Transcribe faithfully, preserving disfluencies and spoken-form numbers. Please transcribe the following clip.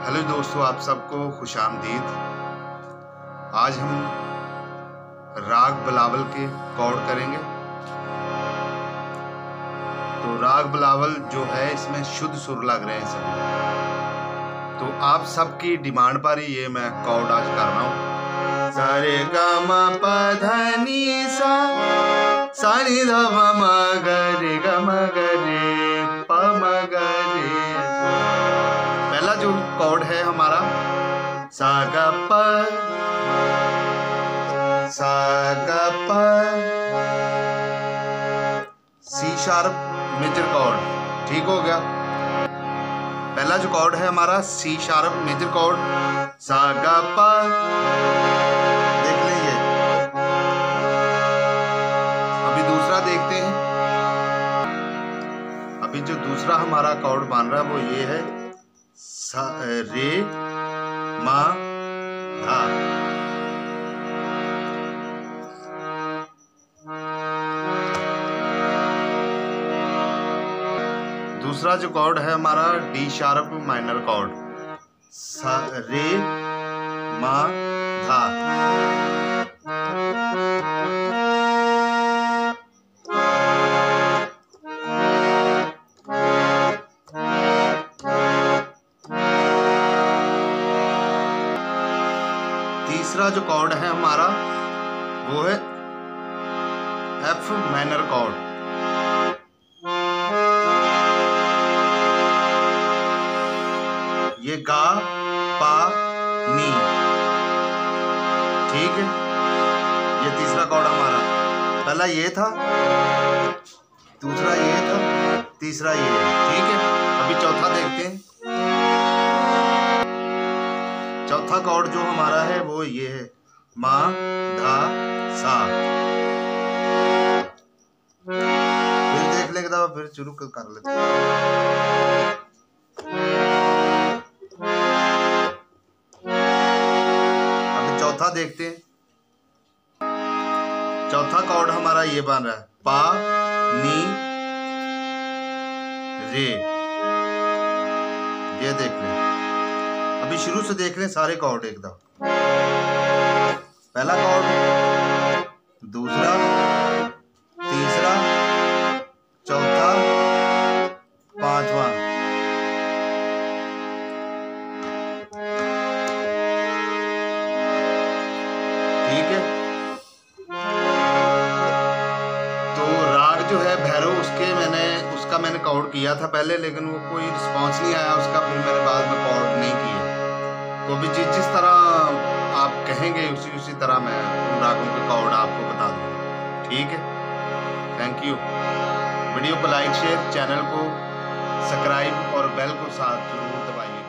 Hello दोस्तों, आप सबको खुशामदीद। आज हम राग बिलावल के कॉर्ड करेंगे। तो राग बिलावल जो है इसमें शुद्ध सुर लग रहे हैं सभी। तो आप सबकी डिमांड पर ही ये मैं कॉर्ड आज कर रहा हूँ। सारे गा मा पा धा नी सा सा नी धा मा मा गा रे गा मा गा रे पा मा गा रे। पहला जो कॉर्ड है हमारा सा गा पा सा गा पा, सी शार्प मेजर कॉर्ड। ठीक हो गया। पहला जो कॉर्ड है हमारा सी शार्प मेजर कॉर्ड, सा गा पा। देख लीजिए। अभी दूसरा देखते हैं। अभी जो दूसरा हमारा कॉर्ड बन रहा है वो ये है सा रे मा धा। दूसरा जो कॉर्ड है हमारा डी शार्प माइनर कॉर्ड, सा रे मा धा। तीसरा जो कॉर्ड है हमारा वो है एफ माइनर कॉर्ड। ये गा पा नी। ठीक है, ये तीसरा कॉर्ड हमारा। पहला ये था, दूसरा ये था, तीसरा ये। ठीक है, अभी चौथा देखते हैं। चौथा कॉर्ड जो हमारा है वो ये है मा धा सा। फिर देख लेंगे तो फिर शुरू कर लेते हैं। अभी चौथा देखते हैं। चौथा कॉर्ड हमारा ये बन रहा है पा नी रे। ये देख लें। अभी शुरू से देख लें सारे कॉर्ड एकदम। पहला कॉर्ड, दूसरा, तीसरा, चौथा, पांचवा। ठीक है। तो राग जो है भैरव, उसके मैंने उसका मैंने कॉर्ड किया था पहले, लेकिन वो कोई रिस्पांस नहीं आया उसका। फिर मैंने बाद में कॉर्ड नहीं किया। तो अभी जिस जिस तरह आप कहेंगे उसी उसी तरह मैं उन रागों के कॉर्ड आपको बता दूँगा। ठीक है, थैंक यू। वीडियो को लाइक शेयर, चैनल को सब्सक्राइब और बेल को साथ जरूर दबाइए।